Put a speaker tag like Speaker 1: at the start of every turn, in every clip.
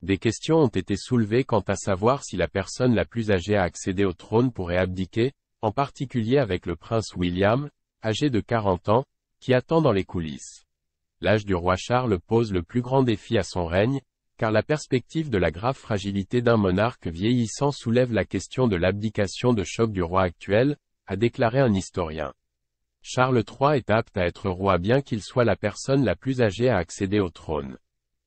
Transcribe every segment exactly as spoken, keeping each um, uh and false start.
Speaker 1: Des questions ont été soulevées quant à savoir si la personne la plus âgée à accéder au trône pourrait abdiquer, en particulier avec le prince William, âgé de quarante ans, qui attend dans les coulisses. L'âge du roi Charles pose le plus grand défi à son règne, car la perspective de la grave fragilité d'un monarque vieillissant soulève la question de l'abdication de choc du roi actuel, a déclaré un historien. Charles trois est apte à être roi bien qu'il soit la personne la plus âgée à accéder au trône.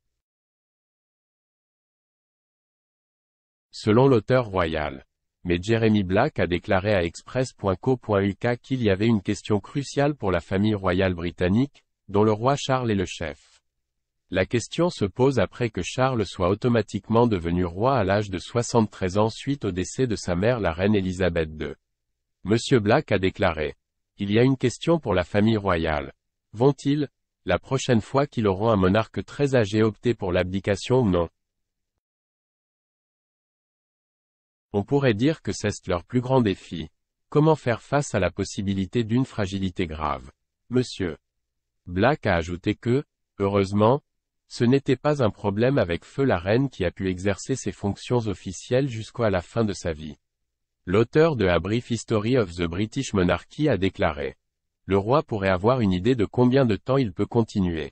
Speaker 1: Selon l'auteur royal. Mais Jeremy Black a déclaré à express point co point U K qu'il y avait une question cruciale pour la famille royale britannique, dont le roi Charles est le chef. La question se pose après que Charles soit automatiquement devenu roi à l'âge de soixante-treize ans suite au décès de sa mère la reine Elisabeth deux. Monsieur Black a déclaré. Il y a une question pour la famille royale. Vont-ils, la prochaine fois qu'ils auront un monarque très âgé opter pour l'abdication ou non? On pourrait dire que c'est leur plus grand défi. Comment faire face à la possibilité d'une fragilité grave? Monsieur Black a ajouté que, heureusement, ce n'était pas un problème avec feu la reine qui a pu exercer ses fonctions officielles jusqu'à la fin de sa vie. L'auteur de A Brief History of the British Monarchy a déclaré. Le roi pourrait avoir une idée de combien de temps il peut continuer.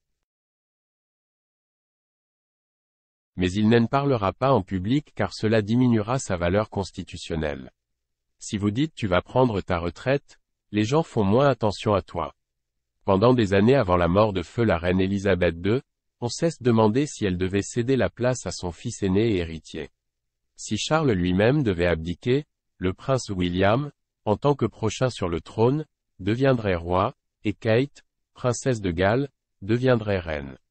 Speaker 1: Mais il n'en parlera pas en public car cela diminuera sa valeur constitutionnelle. Si vous dites tu vas prendre ta retraite, les gens font moins attention à toi. Pendant des années avant la mort de feu la reine Elisabeth deux, on s'est demandé si elle devait céder la place à son fils aîné et héritier. Si Charles lui-même devait abdiquer, le prince William, en tant que prochain sur le trône, deviendrait roi, et Kate, princesse de Galles, deviendrait reine.